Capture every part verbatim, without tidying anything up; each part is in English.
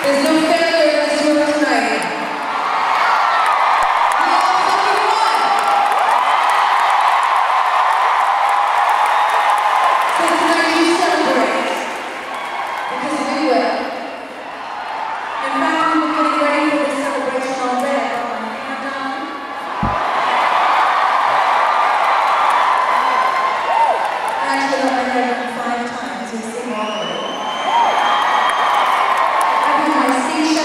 There's no failure in this room tonight. We all fucking won! So tonight you celebrate. Because we will. In fact, we were getting ready for this celebration all day. And, um, I actually got my hair done five times. You see all of it. I have my C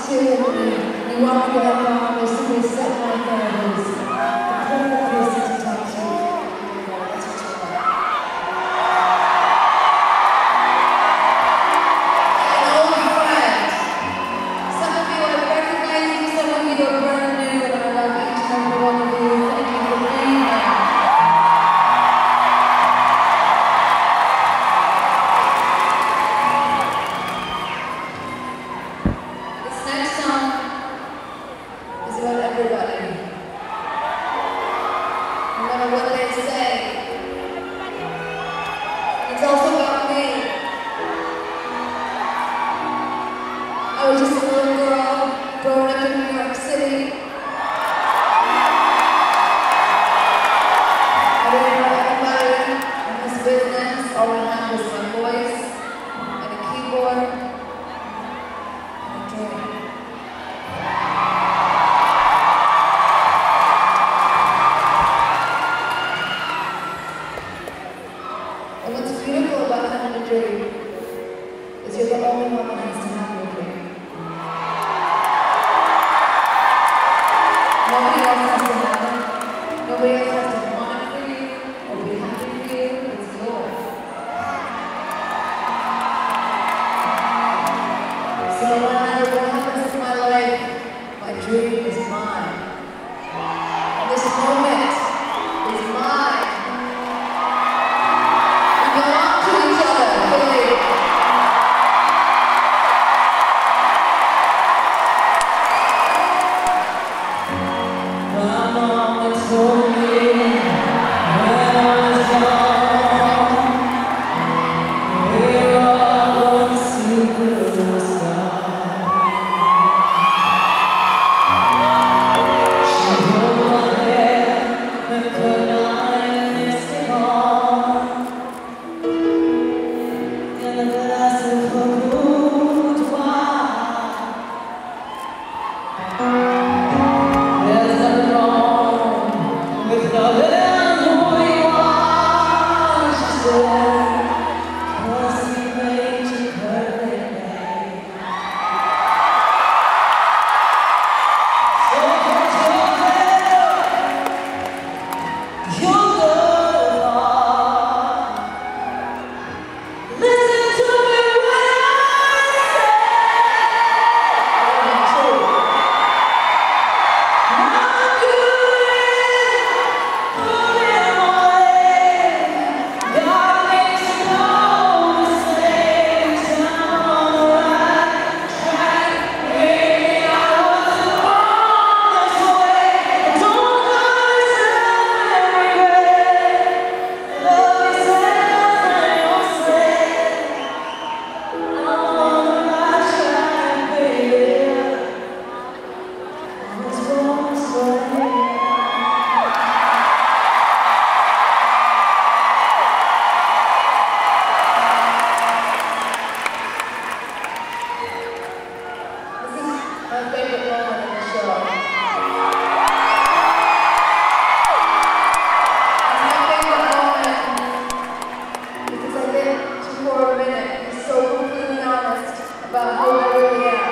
You walk into that bar, there's somebody sitting right there who's the perfect person to talk to. You know, that's what you're like. An old friend. Some of you are recognizing, some of you are brand new, and I love each and every one of you. Thank you for being here. This next song is about everybody. No matter what they say. It's also about me. I was just a little girl growing up in New York City. I didn't know anybody in this business. All I had was my voice and a keyboard and a dream. And what's beautiful about having a dream is you're the only one that has to have your dream. Nobody else has to have it. Nobody else has to want it for you or be happy for you. It's yours. So no matter what happens in my life, my dream is mine. And this moment is mine. We belong to each other, really. My mama told me when I was young, we're all one superstar. She held my hand and put my lipstick on, and a glass of her boudoir. There's nothing wrong with loving who you are, she said, 'cause he made you perfect, babe. So put your head, you'll go far. Listen to me when I say, I'm good, moving away. God makes you know mistakes, and I'm on the right track. Maybe I wasn't born this way. I don't understand every regret. Love is everything you'll say. I'm on the right track, baby. I was born this way. This is my favorite moment in the show. It's my favorite moment because I get to for a minute be so completely honest about who I really am.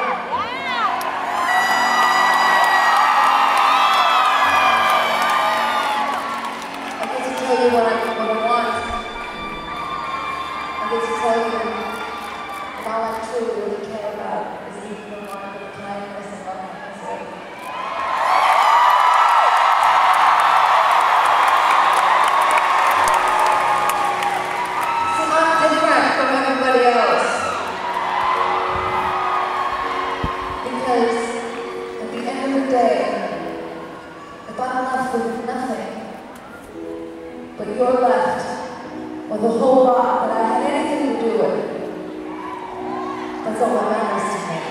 I get to tell you what I, what I want. I get to tell you that all I truly really care about is even the one with the kindness and love and misery. So I'm different from everybody else because at the end of the day, if I'm left with nothing, but you're left with a whole lot that I had anything to do with, that's all that matters to me.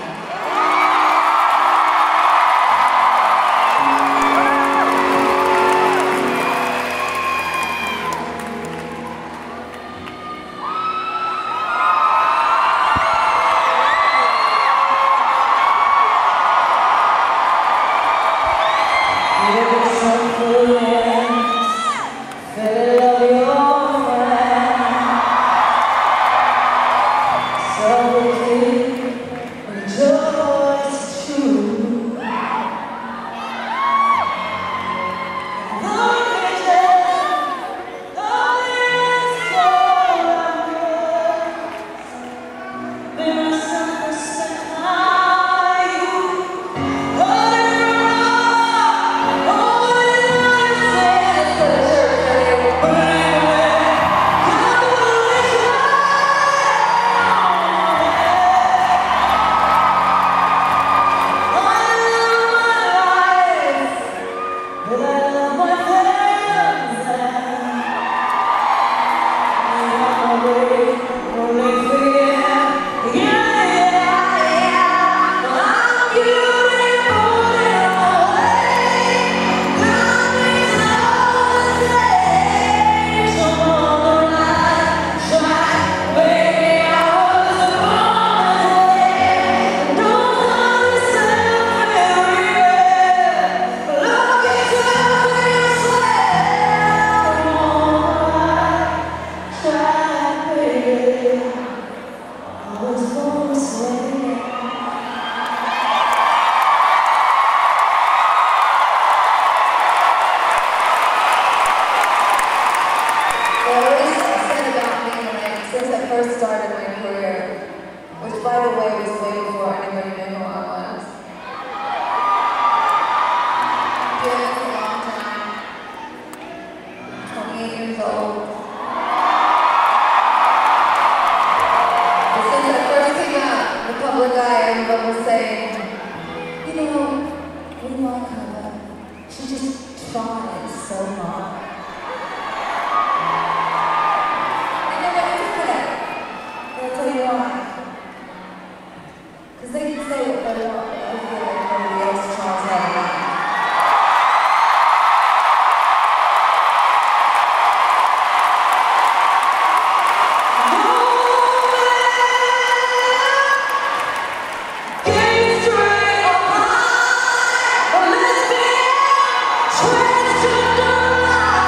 Give it some feelings, feel of your friend. So we keep started my career, which by the way was way before anybody knew who I was. Been a long time. twenty-eight years old. But since I first came out in the public eye, everyone was saying, you know, we like her. She just tries so hard. Because they can say what they want, but I feel like nobody else tries that enough. Let's be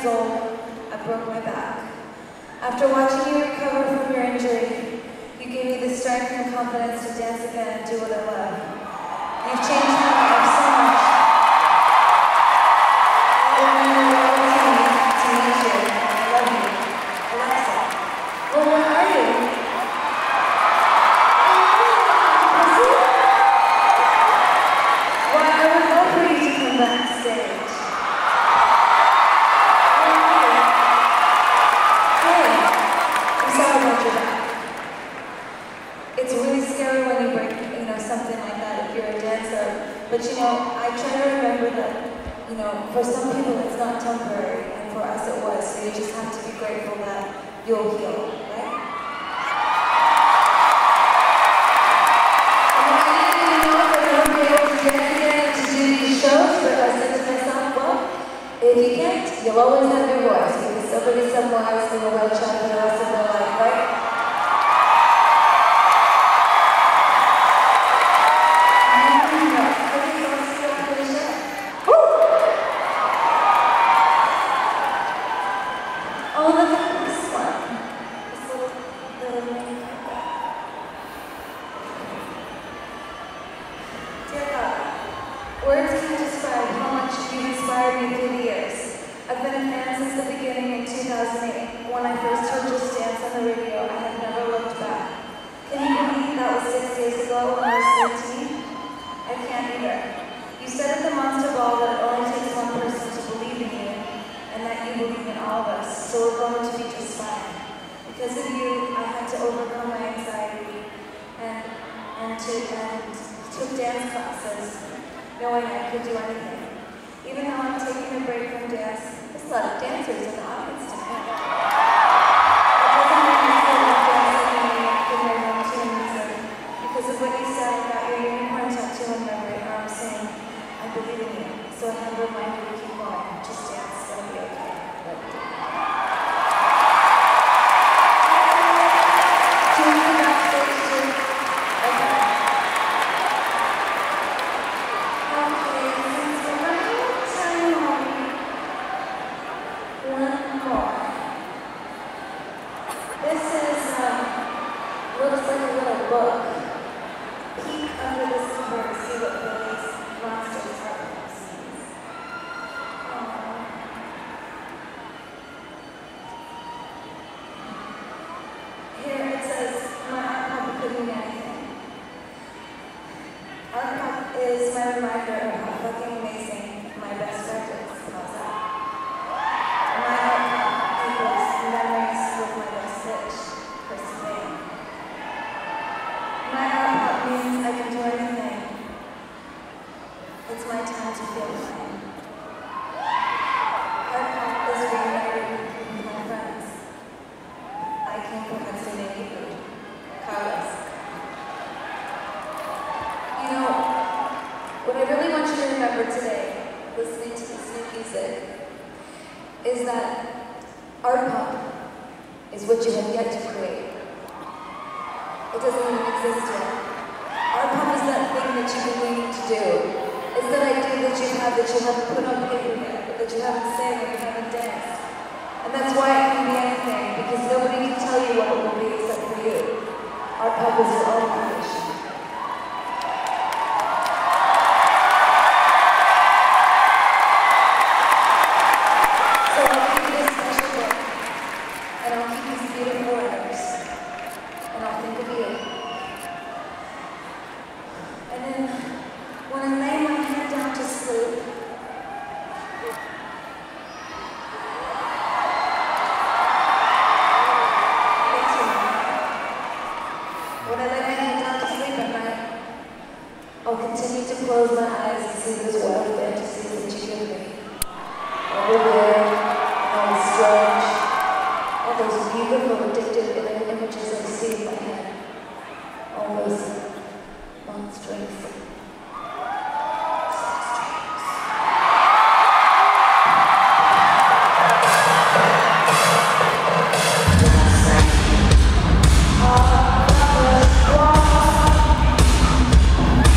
old, I broke my back. After watching you recover from your injury, you gave me the strength and confidence to dance again and do what I love. You've changed my life so much. It meant a lot to me to meet you. I love you. Alexa. Well, where are you? Why, I would love for you to come backstage. Hey, I'm sorry about your back. It's really scary when you break, you know, something like that if you're a dancer. But you know, I try to remember that, you know, for some people it's not temporary, and for us it was. So you just have to be grateful that you'll heal, right? And I didn't even know that I would be able to dance again to do these shows, but I said to myself, well, if you can't, you'll always have your voice, because somebody somewhere is going to watch out for the rest of their life, right? Words can't describe how much you've inspired me through the years. I've been a fan since the beginning in two thousand eight. When I first heard Just Dance on the radio, I have never looked back. Can you believe that was six years ago when I was thirteen? I can't either. You said at the Monster Ball that it only takes one person to believe in you, and that you believe in all of us, so we're going to be just fine. Because of you, I had to overcome my anxiety and, and, to, and took dance classes, knowing I could do anything. Even though I'm taking a break from dance, there's a lot of dancers in the audience tonight. It doesn't mean I still love dancing and I can hear them to music. Because of what you said about your unicorn tattoo on my right arm saying, I believe in you. So I have a reminder to keep going. Just dance, it's gonna be okay. But, do you need backstage too? Okay. This is, um, looks like a little book. Peek under this cover to see what Billy's monsters are. Here it says, my art pop could mean anything. Art pop is my reminder of how fucking amazing my best friend is. How's that? My art pop equals memories with my best bitch, Kristen Bain. My art pop means I can do anything. It's my time to feel fine. Art pop is reunited with my friends. I came from Pennsylvania food. Carlos. You know, what I really want you to remember today, listening to this new music, is that art pop is what you have yet to create. It doesn't even exist yet. Art pop is that thing that you've been waiting to do. It's that idea that you have that you haven't put on paper yet, that you haven't sang or you haven't danced. And that's why it can be anything, because nobody can tell you what it will be except for you. Art pop is your own creation. So I'll keep this special book, and I'll keep these beautiful letters, and I'll think of you. And then, when I lay my head down to sleep, when I lay my head down to sleep at night, I'll continue to close my eyes and see those wild fantasies that you give me. Over there, all the strange, all those beautiful, addictive images I see in my head, all those monstrous.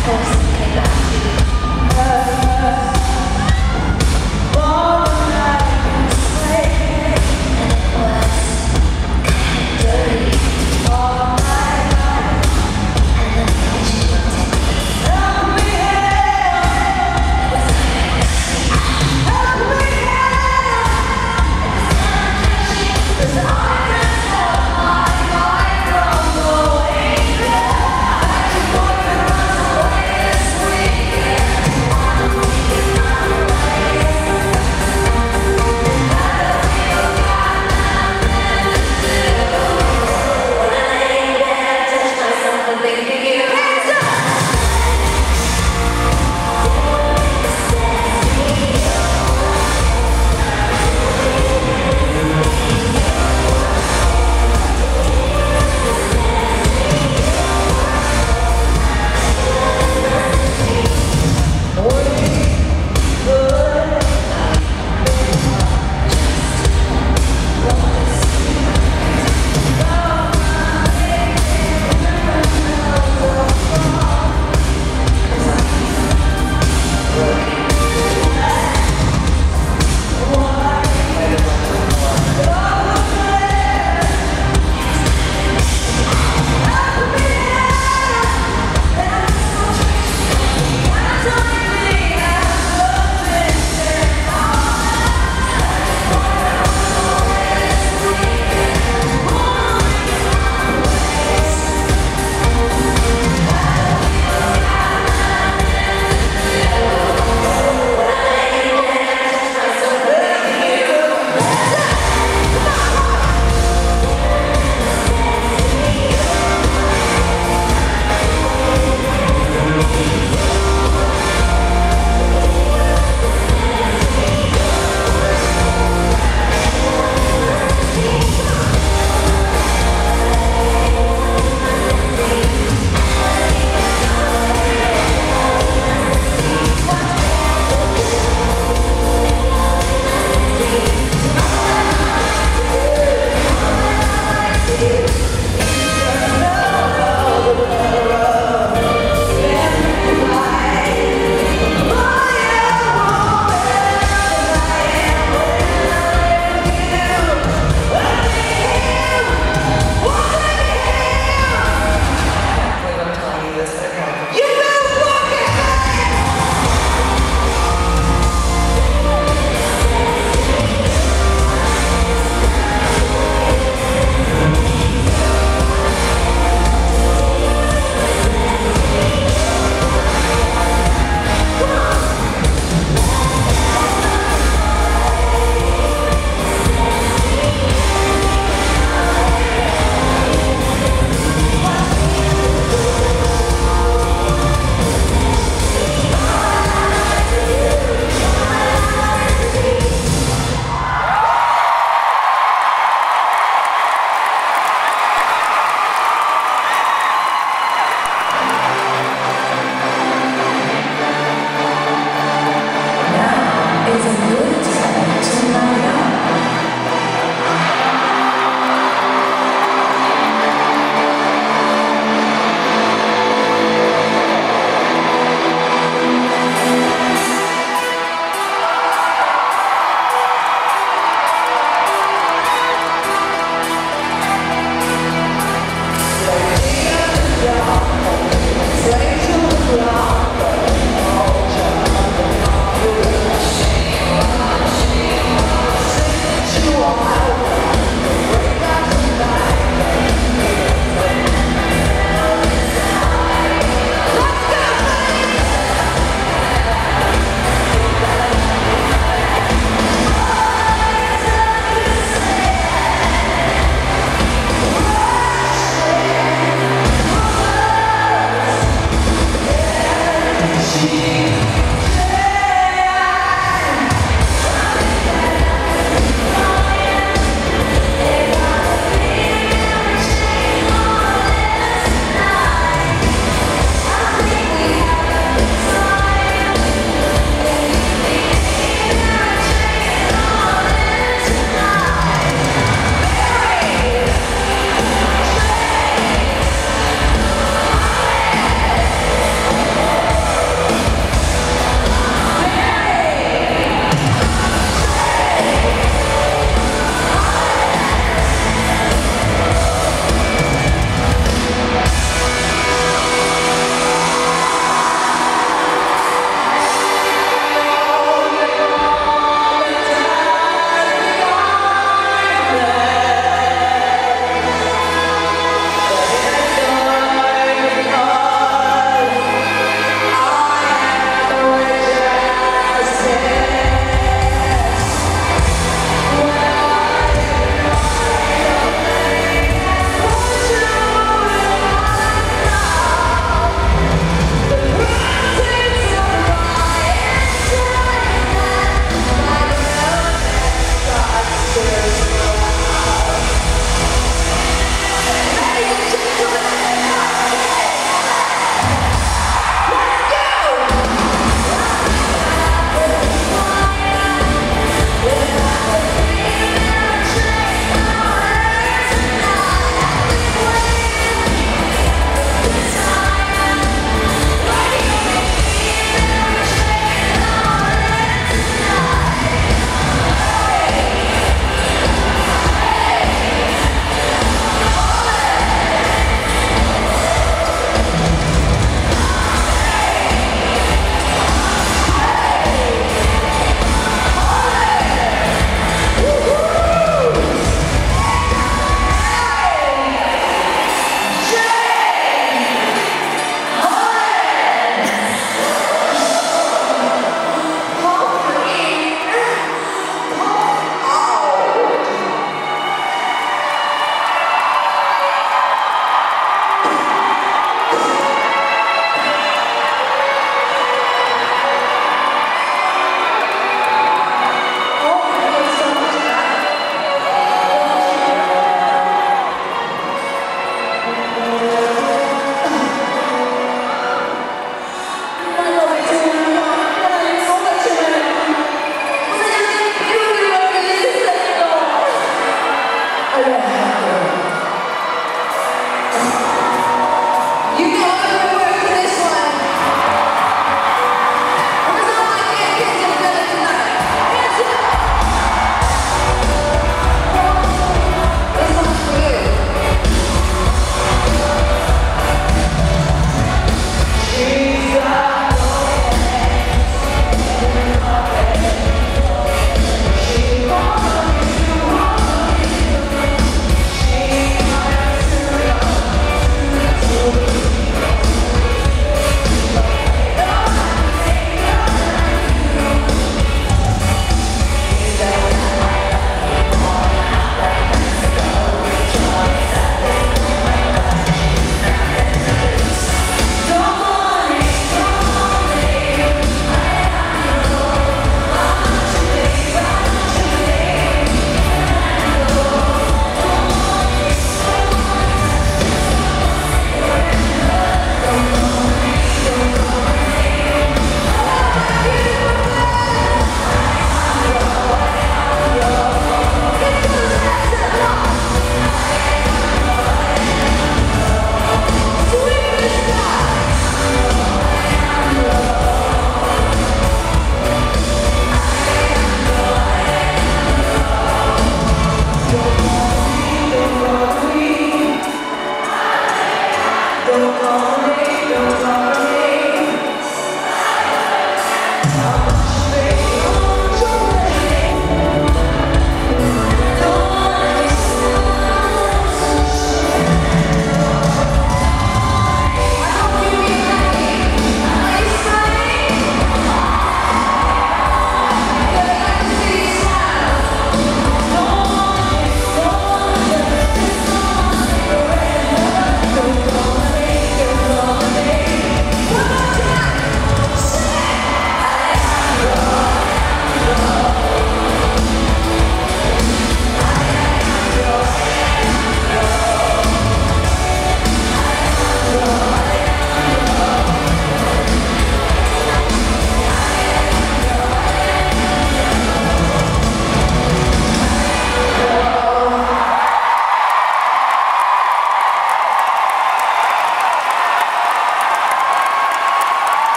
All the night.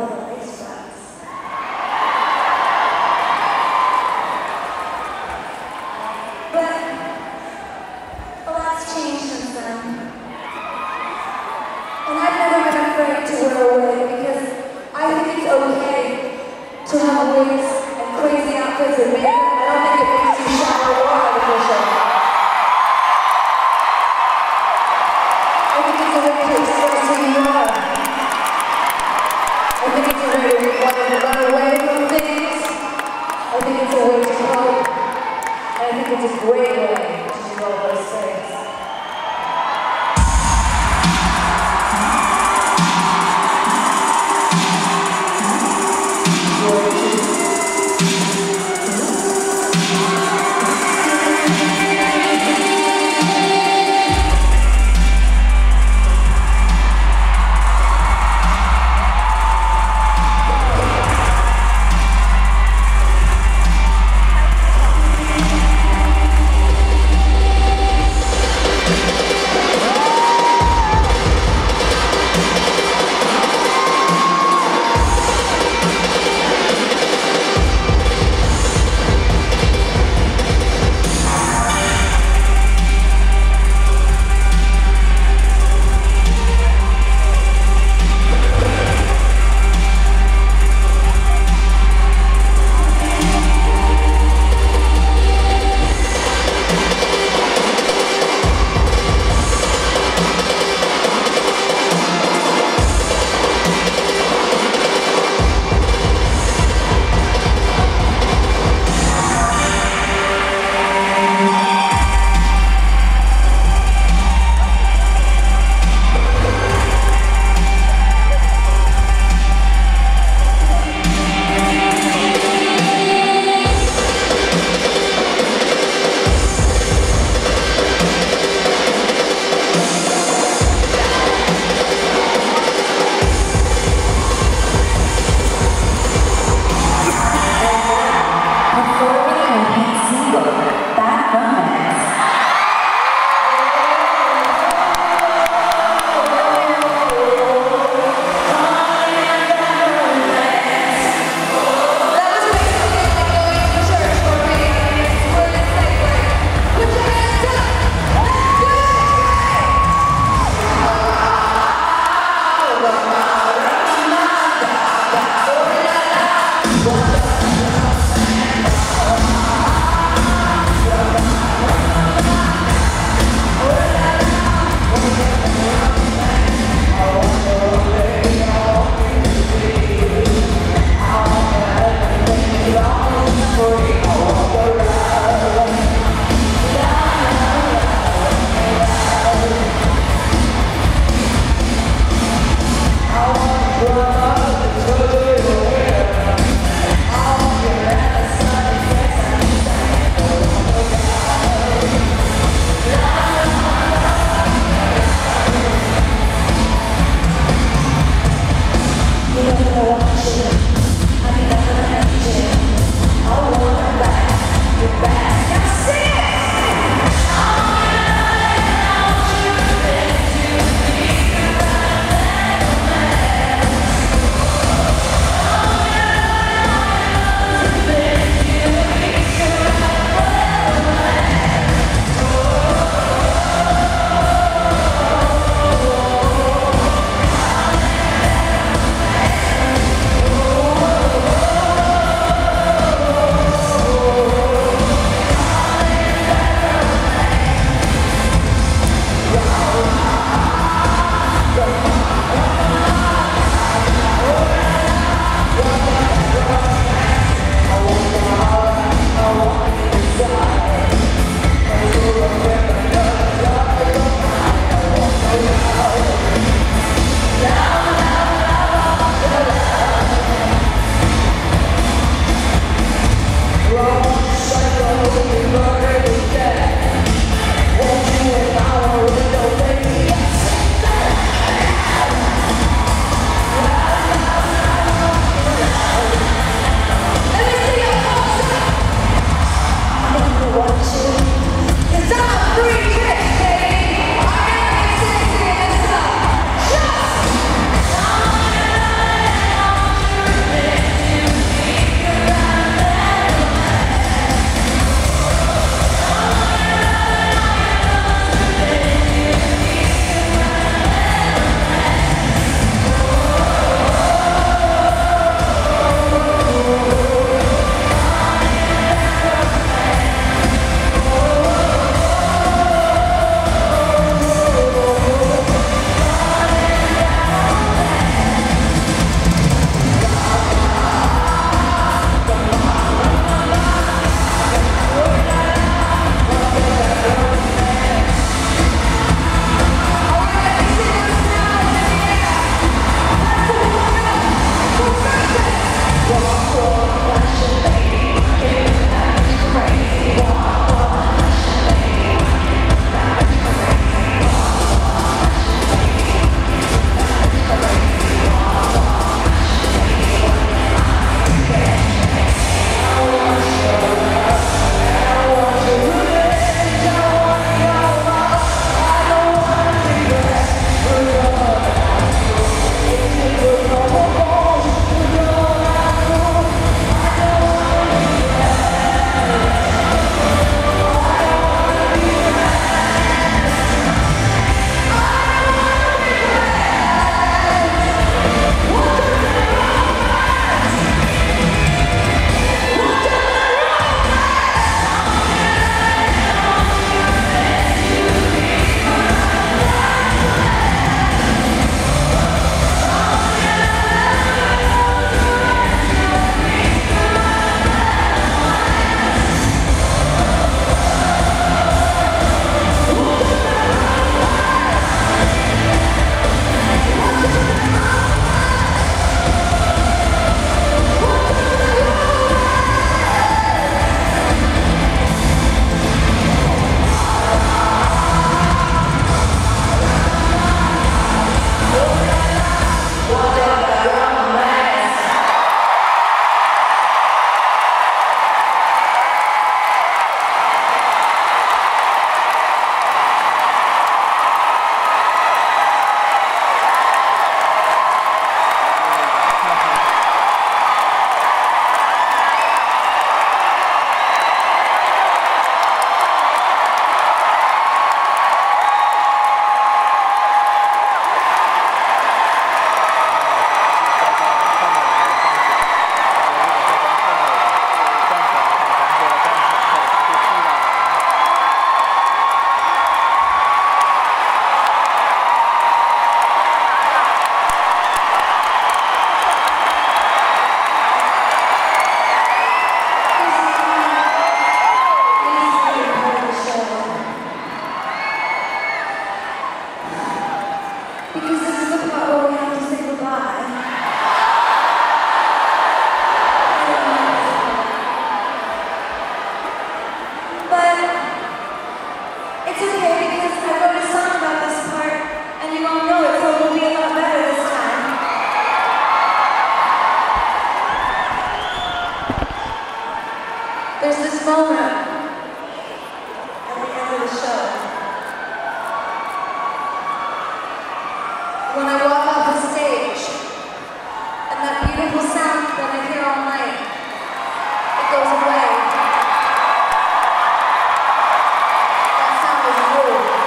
of the lace fronts. But a lot's changed since then. And I've never been afraid to wear a wig because I think it's okay to have wigs and crazy outfits and makeup. I don't think it makes you shallow or artificial. I think it's a way to express who you are. I think it's a way to want to run away from things. I think it's a way to cope. And I think it's a great way to do all those things. when I walk off the stage, and that beautiful sound that I hear all night, it goes away. That sound is you.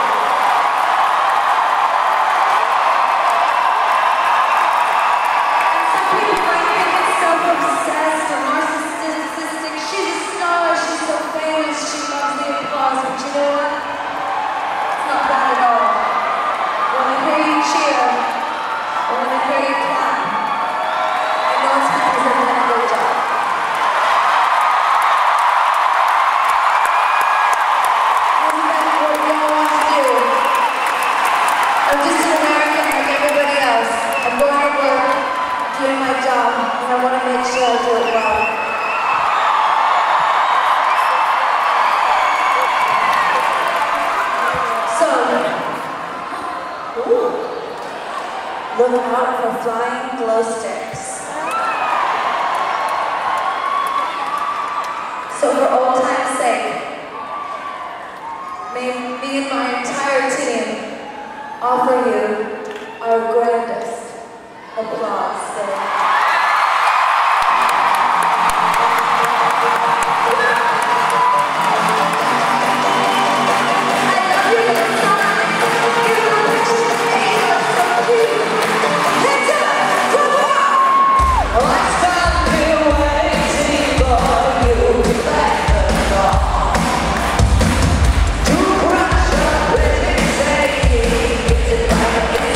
And some people might think it's self-obsessed or narcissistic. She's a star, she's so famous, she loves the applause, but you know what? It's not that at all. When I hear you cheer, or when I hear you clap, I know it's because I've done a good job. Isn't that what we all want to do? I'm just an American like everybody else. I'm going to work, doing my job, and I want to make sure I do it well. So, ooh, look out for flying glow sticks. So for old time's sake, may me and my entire team offer you our grandest applause today. It's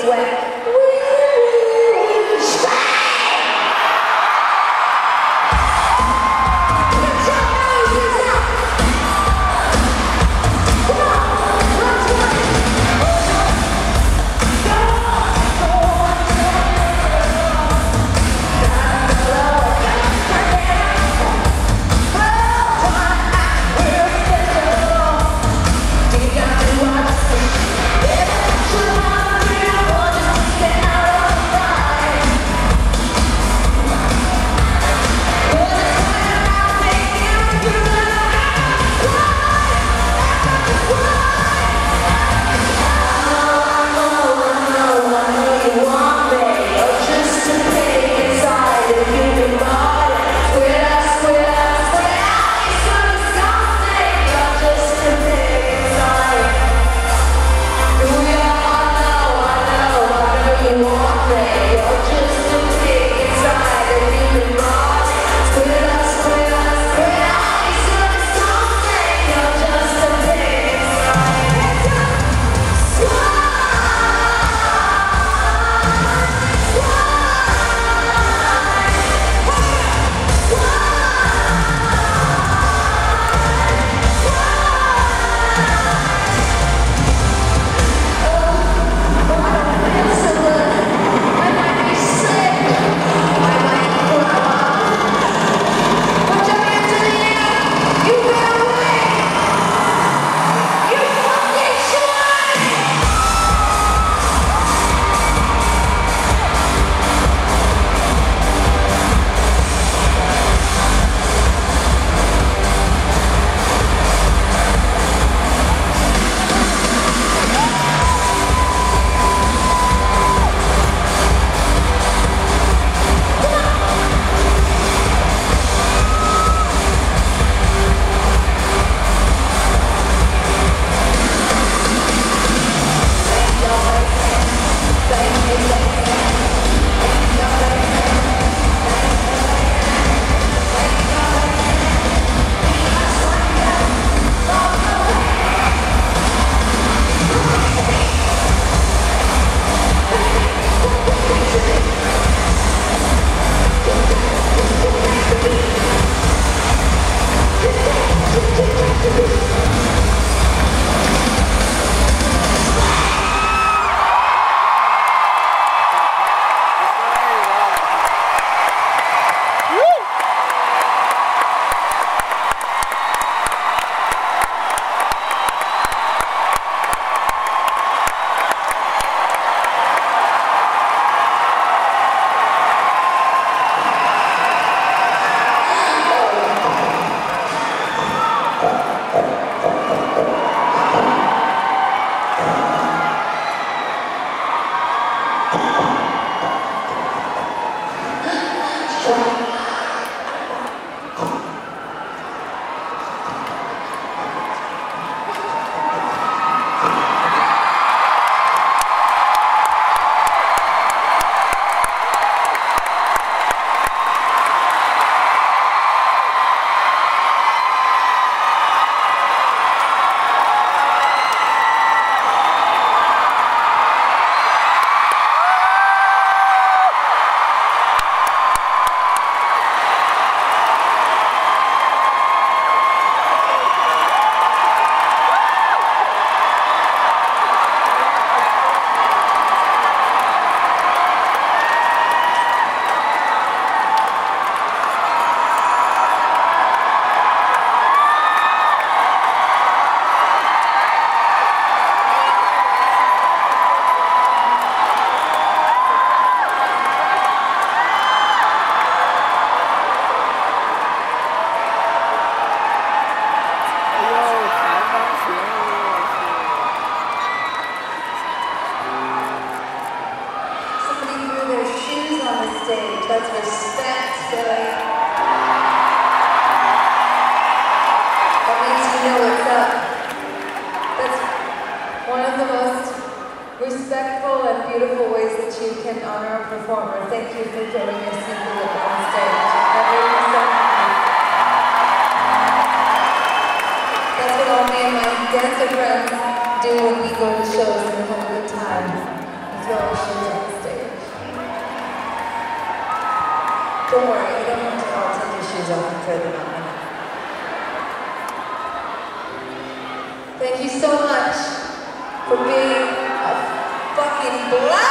dancer friends do when we go to shows and have a good time. That's throw our shoes on the stage. Don't worry, you don't have to all take your shoes off and throw them out. Thank you so much for being a fucking blast!